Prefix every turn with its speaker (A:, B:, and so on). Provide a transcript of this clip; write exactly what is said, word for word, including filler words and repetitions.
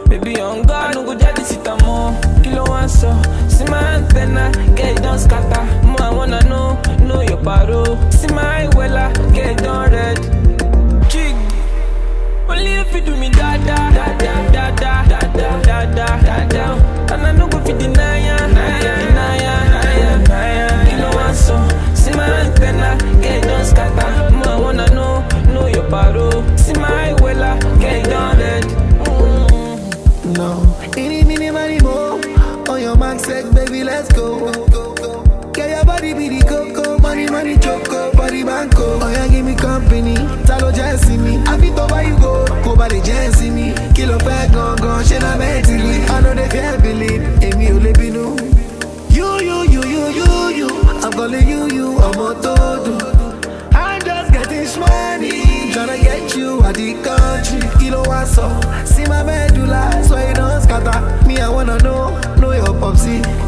A: Baby on God, I no go jadi sit more. Kilo one so, see my antenna, get it done scatter. More I wanna know, know your paro. See my wella, get it done red. Jig, only if you do me da da da da da da da da da da da. And I no go fit deny ya, deny ya, deny ya, deny ya. Kilo one so, see my antenna, get it done scatter. More I wanna know, know your paro. See my wella, get it done red.
B: No, any mini money more. On your mark, set, baby, let's go. Get your body be the coco, money, money, choco, body banco. Oh yeah, give me company, talo just see me. I fit over you go, go by the just see me. Kilo pack, gone, gone, shit I'm mentally. I know they can't believe, Amy Olebino. You, you, you, you, you, you. I'm calling you, you, I'm a todo. I'm just getting money, tryna get you out the country. Kilo waso, see my medulla, so you don't scatter. Me, I wanna know, know your popsy.